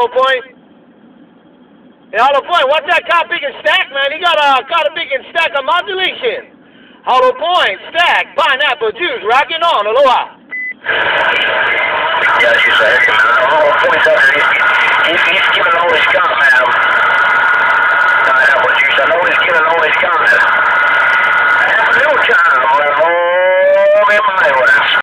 Hollowpoint. Hey, Hollowpoint, what's that car big and stack, man? He got a big and stack of modulation. Hollowpoint, stack, pineapple juice, rocking on, aloha. Yeah, she's a heavy man. Hollowpoint's underneath. He's giving all his gun, man.